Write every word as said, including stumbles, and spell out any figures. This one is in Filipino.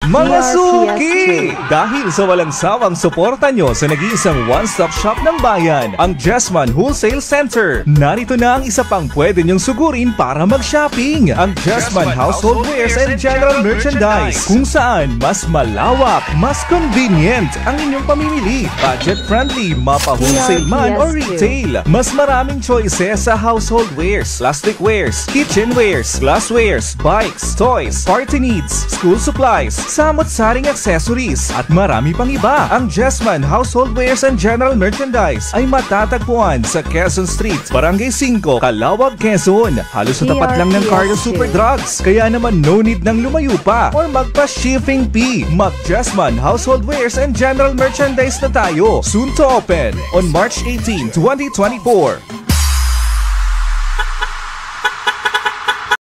Mga suki! Dahil sa walang sawang suporta nyo sa nag-iisang one-stop shop ng bayan, ang Jessman Wholesale Center. Narito na ang isa pang pwede nyong sugurin para mag-shopping. Ang Jessman Household Wares and General Merchandise, kung saan mas malawak, mas convenient ang inyong pamimili. Budget-friendly, mapa-wholesale man o retail. Mas maraming choices sa household wares, plastic wares, kitchenwares, glasswares, bikes, toys, party needs, school supplies, samot-saring accessories, at marami pang iba. Ang Jessman Household Wares and General Merchandise ay matatagpuan sa Quezon Street, Barangay five, Calauag, Quezon. Halos sa tapat lang ng Carlo Super Drugs. Kaya naman no need nang lumayo pa or magpa-shipping fee. Mag-Jessman Household Wares and General Merchandise na tayo. Soon to open on March eighteenth, twenty twenty-four.